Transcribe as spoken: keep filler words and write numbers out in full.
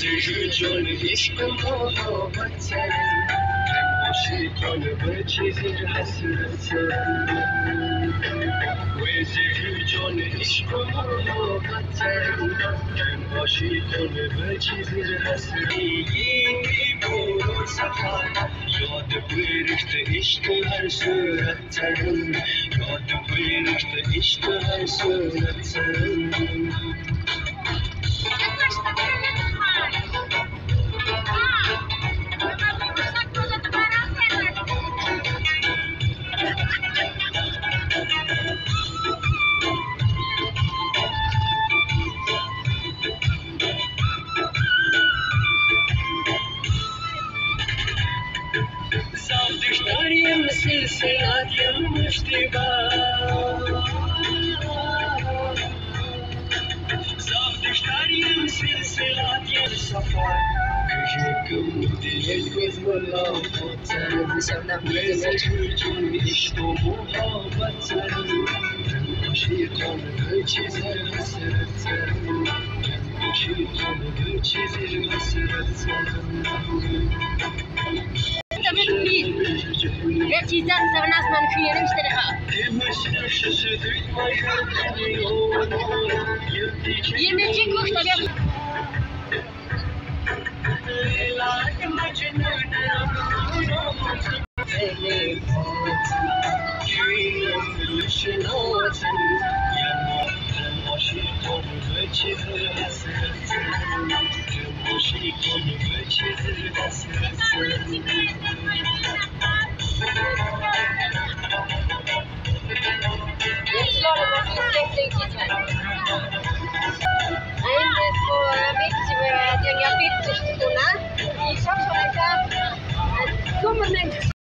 جون عشق محبت عاشقان به چیزی حسرت ویزی جون عشق محبت عاشقان به چیزی حسرت برو سفر یاد برشت عشق هر صورت یاد برشت عشق هر صورت داریم سلسلات یم اشتباه زادش داریم سلسلات یم سفر کشکم دیگه گز ملاقات ویزی جون عشق و محبت عاشقان به چیزی حسرت عاشقان به چیزی حسرت لا تيزان سبناس ما نكير مشتريها يمشي كوش تبي Kom maar,